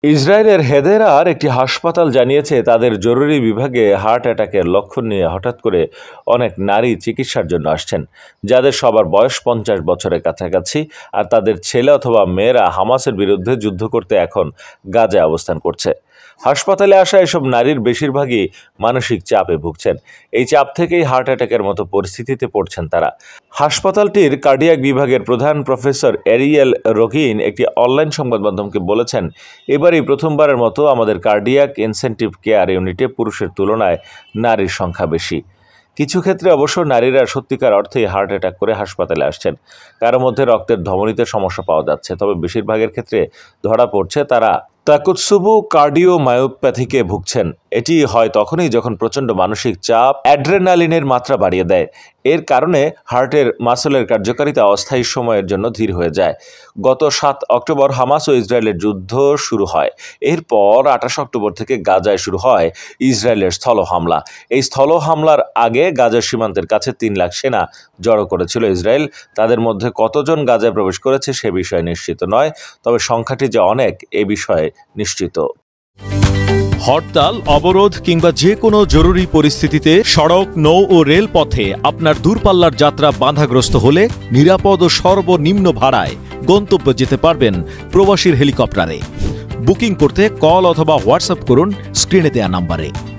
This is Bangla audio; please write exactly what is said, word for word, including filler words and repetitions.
ইসরায়েলের হেদেরার একটি হাসপাতাল জানিয়েছে তাদের জরুরি বিভাগে হার্ট অ্যাটাকের লক্ষণ নিয়ে হঠাৎ করে অনেক নারী চিকিৎসার জন্য আসছেন, যাদের সবার বয়স পঞ্চাশ বছরের কাছাকাছি, আর তাদের ছেলে অথবা মেয়েরা হামাসের বিরুদ্ধে যুদ্ধ করতে এখন গাজায় অবস্থান করছে। হাসপাতালে আসা এসব নারীর বেশিরভাগই মানসিক চাপে ভুগছেন। এই চাপ থেকেই হার্ট অ্যাটাকের মতো পরিস্থিতিতে পড়ছেন তারা। হাসপাতালটির কার্ডিয়াক বিভাগের প্রধান প্রফেসর এরিয়েল রকিন একটি অনলাইন সংবাদ মাধ্যমকে বলেছেন, এবারই প্রথমবারের মতো আমাদের কার্ডিয়াক ইনসেন্টিভ কেয়ার ইউনিটে পুরুষের তুলনায় নারীর সংখ্যা বেশি। কিছু ক্ষেত্রে অবশ্য নারীরা সত্যিকার অর্থেই হার্ট অ্যাটাক করে হাসপাতালে আসছেন। কারো মধ্যে রক্তের ধমনীতে সমস্যা পাওয়া যাচ্ছে, তবে বেশিরভাগের ক্ষেত্রে ধরা পড়ছে তারা তাকুৎসুবু কার্ডিওমায়োপ্যাথিকে ভুগছেন। এটি হয় তখনই যখন প্রচণ্ড মানসিক চাপ অ্যাড্রেনালিনের মাত্রা বাড়িয়ে দেয়। এর কারণে হার্টের মাসলের কার্যকারিতা অস্থায়ী সময়ের জন্য ধীর হয়ে যায়। গত সাত অক্টোবর হামাস ও ইসরায়েলের যুদ্ধ শুরু হয়। এরপর আঠাশ অক্টোবর থেকে গাজায় শুরু হয় ইসরায়েলের স্থল হামলা। এই স্থল হামলার আগে গাজার সীমান্তের কাছে তিন লাখ সেনা জড়ো করেছিল ইসরায়েল। তাদের মধ্যে কতজন গাজায় প্রবেশ করেছে সে বিষয়ে নিশ্চিত নয়, তবে সংখ্যাটি যে অনেক এ বিষয়ে নিশ্চিত। হরতাল, অবরোধ কিংবা যে কোনো জরুরি পরিস্থিতিতে সড়ক, নৌ ও রেলপথে আপনার দূরপাল্লার যাত্রা বাধাগ্রস্ত হলে নিরাপদ ও সর্বনিম্ন ভাড়ায় গন্তব্যে যেতে পারবেন প্রবাসীর হেলিকপ্টারে। বুকিং করতে কল অথবা হোয়াটসঅ্যাপ করুন স্ক্রিনে দেয়া নাম্বারে।